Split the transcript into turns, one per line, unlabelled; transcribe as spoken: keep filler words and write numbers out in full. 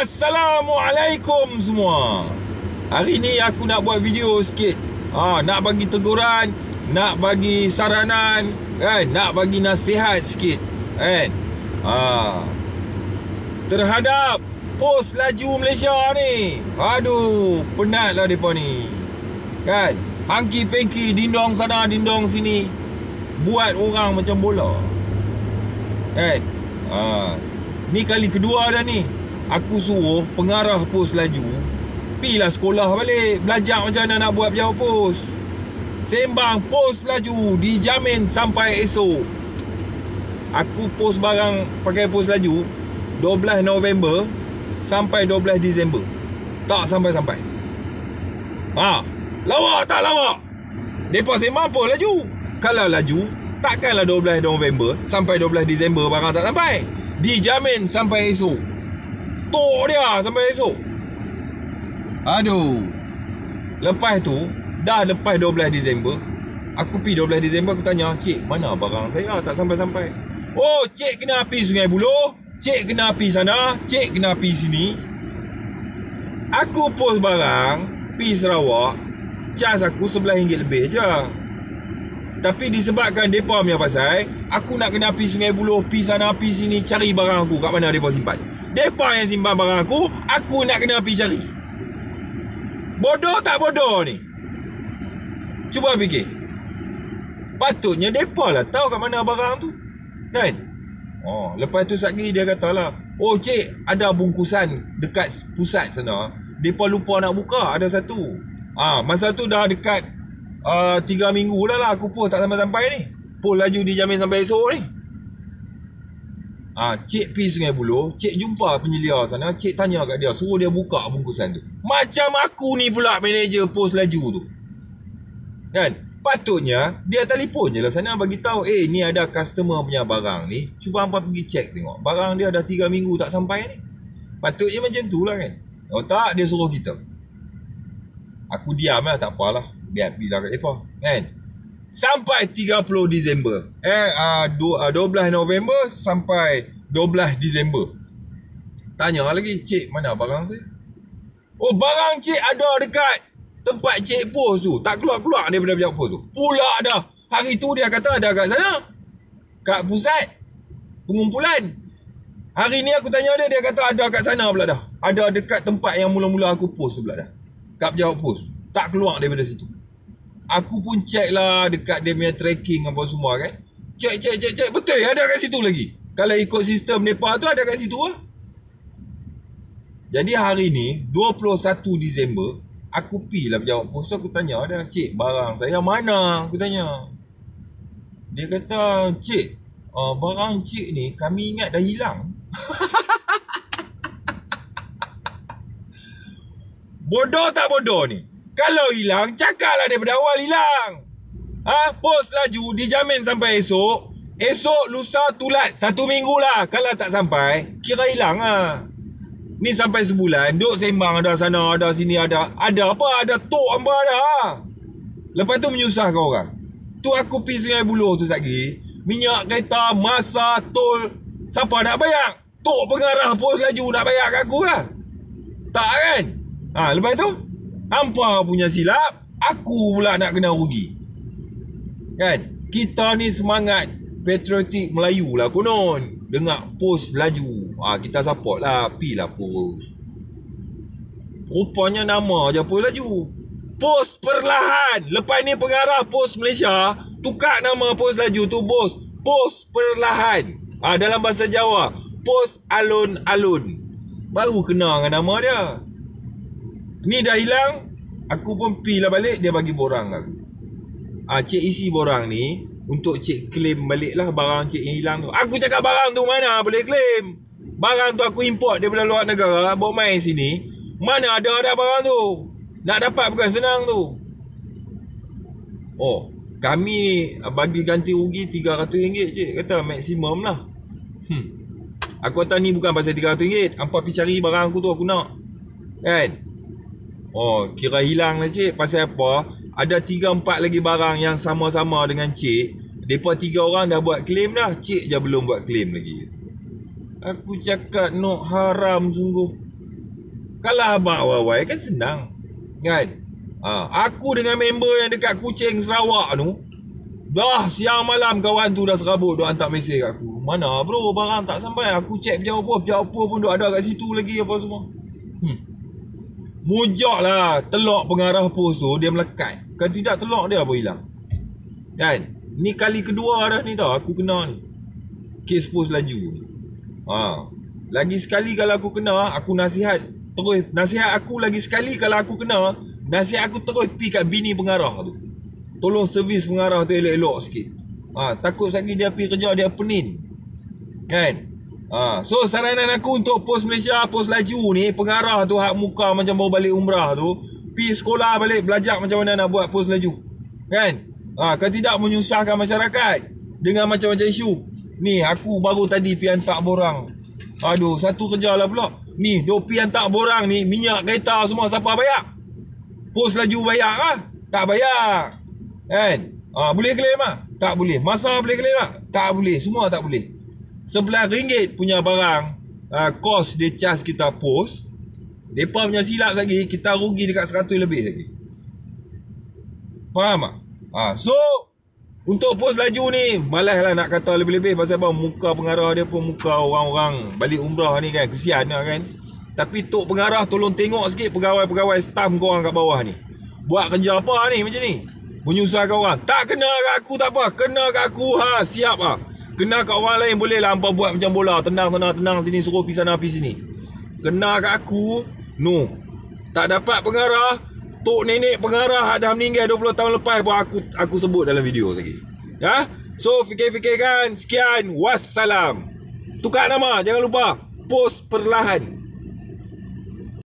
Assalamualaikum semua. Hari ni aku nak buat video sikit. ha, Nak bagi teguran, nak bagi saranan, kan? Nak bagi nasihat sikit, kan? ha, Terhadap pos laju Malaysia ni. Aduh, penatlah mereka ni, kan? Hangki-pengki, dindong sana, dindong sini, buat orang macam bola, kan? ha, Ni kali kedua dah ni aku suruh pengarah pos laju pilah sekolah balik, belajar macam mana nak buat berjauh pos. Sembang pos laju dijamin sampai esok. Aku pos barang pakai pos laju dua belas November sampai dua belas Disember. Tak sampai-sampai. Ha, lawak tak lawak? Depa sembang pos laju. Kalau laju, takkanlah dua belas November sampai dua belas Disember barang tak sampai. Dijamin sampai esok. Tok dia sampai esok. Aduh. Lepas tu, dah lepas dua belas Disember, aku pergi dua belas Disember, aku tanya, "Cik, mana barang saya tak sampai-sampai?" "Oh, cik kena pergi Sungai Buloh, cik kena pergi sana, cik kena pergi sini." Aku post barang pergi Sarawak, cas aku sebelas ringgit lebih je. Tapi disebabkan mereka punya pasal, aku nak kena pergi Sungai Buloh, pergi sana, pergi sini, cari barang aku kat mana mereka simpan. Mereka yang simpan barang aku, aku nak kena pergi cari. Bodoh tak bodoh ni? Cuba fikir. Patutnya mereka lah tahu kat mana barang tu, kan? Oh, lepas tu sekali dia kata lah, "Oh cik, ada bungkusan dekat pusat sana. Mereka lupa nak buka, ada satu." Ah, masa tu dah dekat uh, tiga minggu lah lah aku post tak sampai-sampai ni. Post laju dijamin sampai esok ni. Ah, cik pergi Sungai Buloh, cik jumpa penyelia sana, cik tanya kat dia, suruh dia buka bungkusan tu. Macam aku ni pula manager pos laju tu, kan? Patutnya dia telefon je lah sana bagi tahu, "Eh, ni ada customer punya barang ni, cuba hampa pergi check tengok. Barang dia dah tiga minggu tak sampai ni." Patutnya macam tu lah, kan? Oh tak, dia suruh kita. Aku diam lah, tak apalah, biar pergi lah kat mereka, kan? Sampai tiga puluh Disember, Eh uh, dua belas November sampai dua belas Disember. Tanya lagi, "Cik, mana barang saya?" "Oh, barang cik ada dekat tempat cik pos tu. Tak keluar-keluar daripada pihak pos tu." Pula dah. Hari tu dia kata ada kat sana, kat pusat pengumpulan. Hari ni aku tanya dia, dia kata ada kat sana pula dah. Ada dekat tempat yang mula-mula aku pos tu pula dah, kat pihak pos. Tak keluar daripada situ. Aku pun check lah dekat dia punya tracking apa semua, kan. Check, check, check, check. Betul, ada kat situ lagi. Kalau ikut sistem mereka tu, ada kat situ lah. Jadi hari ni, dua puluh satu Disember, aku pergi lah berjawab pos. Aku tanya dia, "Cik, barang saya mana?" Aku tanya. Dia kata, "Cik, uh, barang cik ni kami ingat dah hilang." Bodoh tak bodoh ni? Kalau hilang, cakaplah daripada awal hilang. Ha? Pos laju dijamin sampai esok. Esok, lusa, tulat. Satu minggu lah. Kalau tak sampai, kira hilang lah. Ni sampai sebulan, duk sembang ada sana, ada sini, ada. Ada apa? Ada tok apa ada. Lepas tu menyusahkan orang. Tu aku pergi Sungai Buloh tu lagi. Minyak kereta, masa, tol. Siapa nak bayar? Tok pengarah pos laju nak bayar kat aku lah. Tak kan? Ha, lepas tu, hampa punya silap, aku pula nak kena rugi, kan? Kita ni semangat patriotik Melayu lah konon. Dengar pos laju, ha, kita support lah, pi lah pos. Rupanya nama je pos laju, pos perlahan. Lepas ni pengarah pos Malaysia tukar nama pos laju tu, bos, pos perlahan. ha, Dalam bahasa Jawa, pos alun-alun. Baru kena dengan nama dia. Ni dah hilang, aku pun pi lah balik, dia bagi borang aku. Ah, "Cik isi borang ni untuk cik claim balik lah barang cik yang hilang tu." Aku cakap barang tu mana boleh claim? Barang tu aku import daripada luar negara, bawa main sini. Mana ada ada barang tu? Nak dapat bukan senang tu. "Oh, kami bagi ganti rugi tiga ratus ringgit cik," kata, "maksimum lah." Hmm. Aku kata ni bukan pasal tiga ratus ringgit. Hampa pergi cari barang aku tu, aku nak, kan? Oh, kira hilang lah cik. Pasal apa? Ada tiga empat lagi barang yang sama-sama dengan cik. Mereka tiga orang dah buat claim dah. Cik je belum buat claim lagi. Aku cakap, "Nok haram sungguh." Kalau abang awal-awal kan senang. Kan? Ha, aku dengan member yang dekat Kuching Sarawak tu, dah siang malam kawan tu dah serabut duk hantar mesej kat aku. Mana bro barang tak sampai. Aku check pejawat apa, pejawat apa pun duk ada kat situ lagi apa semua. Hmm. Mujak lah. Telok pengarah pos tu dia melekat. Kan tidak telok dia apa hilang. Kan? Ni kali kedua dah ni tau aku kena ni. Kes pos laju ni. Ha. Lagi sekali kalau aku kena, aku nasihat terus. Nasihat aku lagi sekali kalau aku kena, nasihat aku terus pergi kat bini pengarah tu. Tolong servis pengarah tu elok-elok sikit. Ha, takut sekali dia pergi kerja dia penin. Kan? Ha, so saranan aku untuk pos Malaysia, pos laju ni, pengarah tu hak muka macam baru balik umrah tu, pergi sekolah balik belajar macam mana nak buat pos laju. Kan? Ha, kan tidak menyusahkan masyarakat dengan macam-macam isu. Ni aku baru tadi pergi hantar borang. Aduh, satu kerja lah pula. Ni, dua pergi hantar borang ni, minyak kereta semua siapa bayar? Pos laju bayar lah? Tak bayar. Kan? Ha, boleh claim lah? Tak boleh. Masa boleh claim lah? Tak boleh. Semua tak boleh. sebelas ringgit punya barang, uh, kos dia charge kita pos. Mereka punya silap lagi, kita rugi dekat seratus lebih lagi. Faham tak? Ha, so, untuk pos laju ni, malas lah nak kata lebih-lebih. Pasal apa? Muka pengarah dia pun muka orang-orang balik umrah ni kan. Kesian lah kan. Tapi Tok Pengarah tolong tengok sikit pegawai-pegawai staff korang kat bawah ni. Buat kerja apa ni macam ni? Menyusahkan orang. Tak kena kat aku tak apa. Kena kat aku ha. Siap ha. Kena kat orang lain boleh lah. Hampa buat macam bola. Tenang, tenang, tenang sini. Suruh pergi sana, pergi sini. Kena kat aku. No. Tak dapat pengarah. Tok nenek pengarah dah meninggal dua puluh tahun lepas pun aku aku sebut dalam video lagi. Ya? So fikir-fikirkan. Sekian. Wassalam. Tukar nama. Jangan lupa. Pos perlahan.